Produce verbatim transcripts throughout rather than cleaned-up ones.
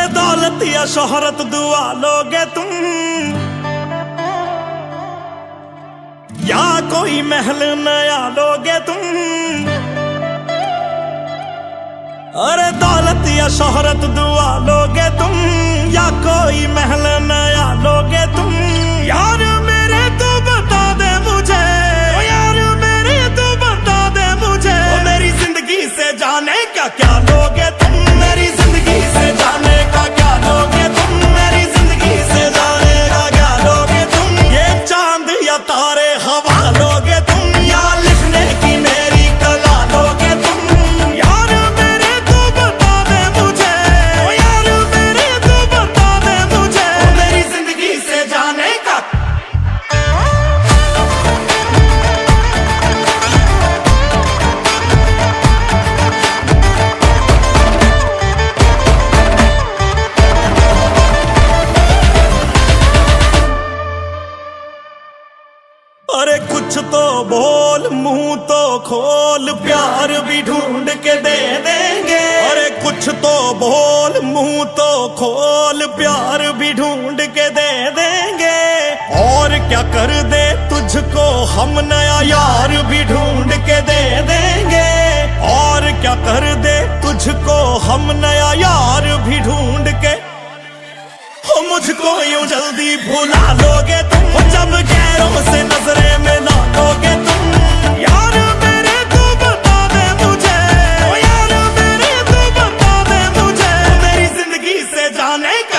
दौलत या शोहरत दुआ लोगे तुम, या कोई महल नया लोगे तुम। अरे दौलत या शोहरत दुआ लोगे तुम, या कोई महल नया लोगे तुम। यार मेरे तू बता दे मुझे, ओ यार मेरे तू बता दे मुझे, ओ मेरी जिंदगी से जाने का क्या लोगे तुम। मेरी जिंदगी से जाने का क्या लोगे तुम, मेरी जिंदगी से जाने का क्या लोगे तुम। ये चांद या तारे हवा लोगे तुम, या लिखने की मेरी कला लोगे तुम। यार मेरे तू बता दे मुझे, ओ यार मेरे तू बता दे मुझे, ओ मेरी जिंदगी से जाने का। अरे कुछ तो बोल, मुंह तो खोल, प्यार भी ढूंढ के दे देंगे। अरे कुछ तो बोल, मुंह तो खोल, प्यार भी ढूंढ के दे देंगे। और क्या कर दे तुझको हम, नया यार भी ढूंढ के दे देंगे। और क्या कर दे तुझको हम, नया यार भी ढूंढ के। हो मुझको यूं जल्दी भुला लोगे तुम, हो जब गैरों से नजरें मिला लोगे तुम। यार मेरे तू बता दे मुझे, ओ यार मेरे तू बता दे मुझे, मेरी जिंदगी से जाने का।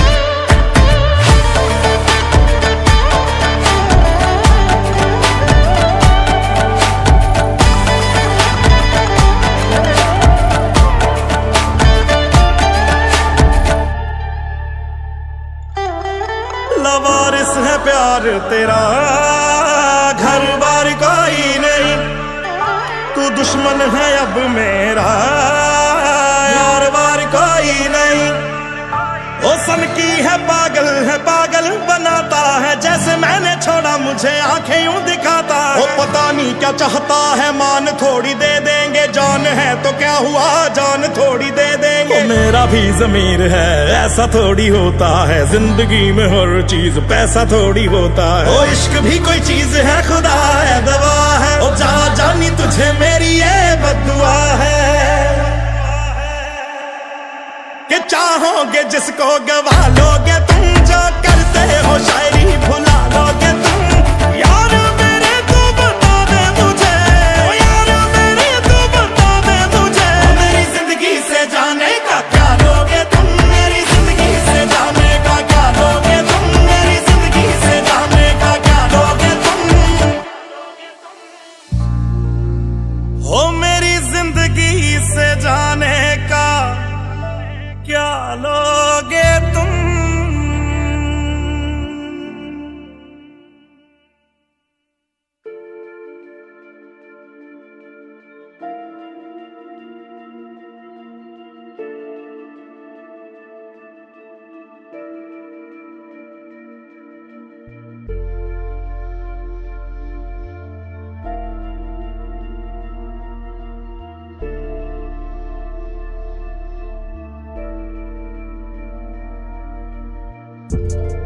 लवारिस है प्यार तेरा, घर बार कोई नहीं। तू दुश्मन है अब मेरा, यार बार कोई नहीं। ओ सन की है पागल है, पागल बनाता है। जैसे मैंने छोड़ा मुझे आंखें यूं दिखाता है। ओ पता नहीं क्या चाहता है, मान थोड़ी दे देंगे। जान है तो क्या हुआ, जान थोड़ी दे देंगे। ओ मेरा भी ज़मीर है, ऐसा थोड़ी होता है। जिंदगी में हर चीज पैसा थोड़ी होता है। ओ इश्क भी कोई चीज है, खुदा है दवा है। ओ जा जानी तुझे मेरी ये बद्दुआ है, कि चाहोगे जिसको गवा लोगे तुम। जो करते हो शायरी भुला लोगे तुम। यार मेरे तू बता दे मुझे, ओ यार मेरे तू बता दे मुझे, मेरी जिंदगी से जाने का क्या लोगे तुम। मेरी जिंदगी से जाने का क्या लोगे तुम। मेरी जिंदगी से जाने का क्या लोगे तुम। हो मेरी जिंदगी से जाने का क्या लोगे तुम। you